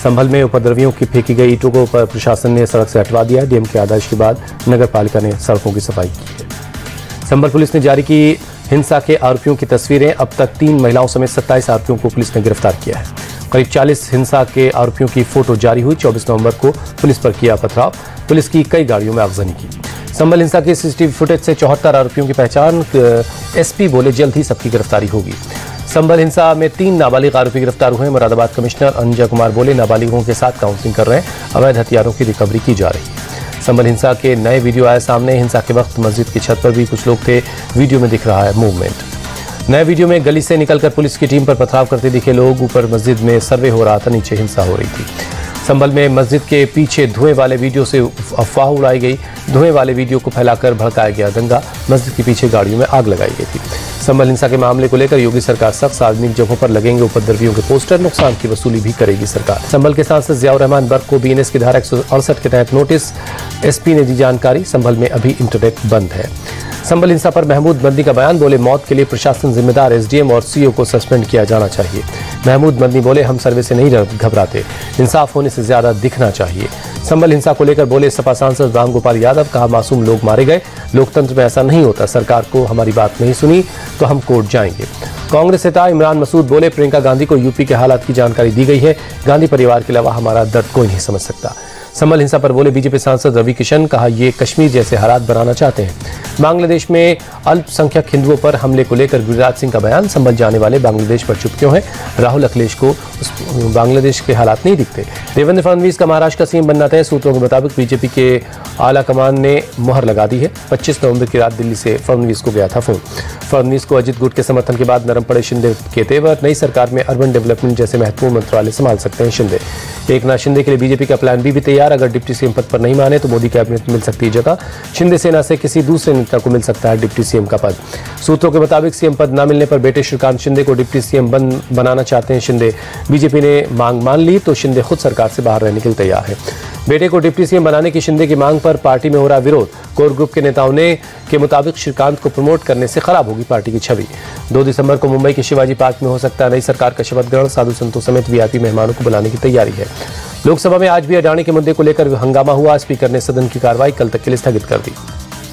संभल में उपद्रवियों की फेंकी गई ईंटों को प्रशासन ने सड़क से हटवा दिया। डीएम के आदेश के बाद नगर पालिका ने सड़कों की सफाई की है। संभल पुलिस ने जारी की हिंसा के आरोपियों की तस्वीरें। अब तक 3 महिलाओं समेत 27 आरोपियों को पुलिस ने गिरफ्तार किया है। करीब 40 हिंसा के आरोपियों की फोटो जारी हुई। 24 नवंबर को पुलिस पर किया पथराव। पुलिस की कई गाड़ियों में आगजनी की। संभल हिंसा के सीसीटीवी फुटेज से 74 आरोपियों की पहचान। एसपी बोले जल्द ही सबकी गिरफ्तारी होगी। संभल हिंसा में 3 नाबालिग आरोपी गिरफ्तार हुए। मुरादाबाद कमिश्नर अंजय कुमार बोले नाबालिगों के साथ काउंसलिंग कर रहे हैं। अवैध हथियारों की रिकवरी की जा रही है। संभल हिंसा के नए वीडियो आए सामने। हिंसा के वक्त मस्जिद की छत पर भी कुछ लोग थे। वीडियो में दिख रहा है मूवमेंट। नए वीडियो में गली से निकलकर पुलिस की टीम पर पथराव करते दिखे लोग। ऊपर मस्जिद में सर्वे हो रहा था, नीचे हिंसा हो रही थी। संभल में मस्जिद के पीछे धुएं वाले वीडियो से अफवाह उड़ाई गई। धुएं वाले वीडियो को फैलाकर भड़काया गया दंगा। मस्जिद के पीछे गाड़ियों में आग लगाई गई थी। संभल हिंसा के मामले को लेकर योगी सरकार सख्त। सार्वजनिक जगहों पर लगेंगे उपद्रवियों के पोस्टर। नुकसान की वसूली भी करेगी सरकार। संभल के सांसद जियाउर रहमान बर्क को बीएनएस की धारा 168 के तहत नोटिस। एसपी ने दी जानकारी। संभल में अभी इंटरनेट बंद है। संभल हिंसा पर महमूद मदनी का बयान। बोले मौत के लिए प्रशासन जिम्मेदार। एसडीएम और सीओ को सस्पेंड किया जाना चाहिए। महमूद मदनी बोले हम सर्वे से नहीं घबराते, इंसाफ होने से ज्यादा दिखना चाहिए। संभल हिंसा को लेकर बोले सपा सांसद रामगोपाल यादव। कहा मासूम लोग मारे गए। लोकतंत्र में ऐसा नहीं होता। सरकार को हमारी बात नहीं सुनी तो हम कोर्ट जाएंगे। कांग्रेस नेता इमरान मसूद बोले प्रियंका गांधी को यूपी के हालात की जानकारी दी गई है। गांधी परिवार के अलावा हमारा दर्द कोई नहीं समझ सकता। संभल हिंसा पर बोले बीजेपी सांसद रवि किशन। कहा ये कश्मीर जैसे हालात बनाना चाहते हैं। बांग्लादेश में अल्पसंख्यक हिंदुओं पर हमले को लेकर गिरिराज सिंह का बयान। संभल जाने वाले बांग्लादेश पर चुप क्यों है? राहुल अखिलेश को बांग्लादेश के हालात नहीं दिखते। देवेंद्र फडणवीस का महाराष्ट्र का सीएम बनना तय। सूत्रों के मुताबिक बीजेपी के आला कमान ने मुहर लगा दी है। 25 नवंबर की रात दिल्ली से फडणवीस को गया था फोन। फडणवीस को अजित गुट के समर्थन के बाद नरम पड़े शिंदे के तेवर। नई सरकार में अर्बन डेवलपमेंट जैसे महत्वपूर्ण मंत्रालय संभाल सकते हैं शिंदे। एकनाथ शिंदे के लिए बीजेपी का प्लान बी भी तैयार। अगर डिप्टी सीएम पद पर नहीं माने तो मोदी कैबिनेट मिल सकती है जगह। शिंदे सेना से किसी दूसरे नेता को मिल सकता है डिप्टी सीएम का पद। सूत्रों के मुताबिक सीएम पद न मिलने पर बेटे श्रीकांत शिंदे को डिप्टी सीएम बनाना चाहते हैं शिंदे। बीजेपी ने मांग मान ली तो शिंदे खुद सरकार से बाहर रहने के लिए तैयार है। बेटे को डिप्टी सीएम बनाने की शिंदे की मांग पर पार्टी में हो रहा विरोध। कोर ग्रुप के नेताओं के मुताबिक श्रीकांत को प्रमोट करने से खराब होगी पार्टी की छवि। 2 दिसंबर को मुंबई के शिवाजी पार्क में हो सकता है नई सरकार का शपथ ग्रहण। साधु संतों समेत वीआईपी मेहमानों को बुलाने की तैयारी है। लोकसभा में आज भी अडानी के मुद्दे को लेकर हंगामा हुआ। स्पीकर ने सदन की कार्रवाई कल तक के लिए स्थगित कर दी।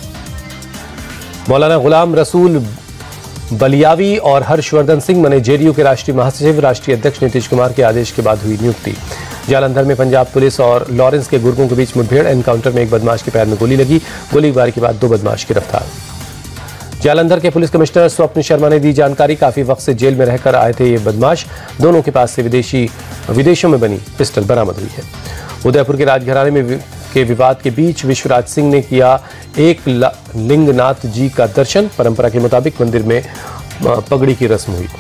मौलाना गुलाम रसूल बलियावी और हर्षवर्धन सिंह बने जेडीयू के राष्ट्रीय महासचिव। राष्ट्रीय अध्यक्ष नीतीश कुमार के आदेश के बाद हुई नियुक्ति। जालंधर में पंजाब पुलिस और लॉरेंस के गुर्गों के बीच मुठभेड़। एनकाउंटर में एक बदमाश के पैर में गोली लगी। गोलीबारी के बाद 2 बदमाश गिरफ्तार। जालंधर के पुलिस कमिश्नर स्वप्न शर्मा ने दी जानकारी। काफी वक्त से जेल में रहकर आए थे ये बदमाश। दोनों के पास से विदेशों में बनी पिस्टल बरामद हुई है। उदयपुर के राजघराने में के विवाद के बीच विश्वराज सिंह ने किया एक लिंगनाथ जी का दर्शन। परंपरा के मुताबिक मंदिर में पगड़ी की रस्म हुई।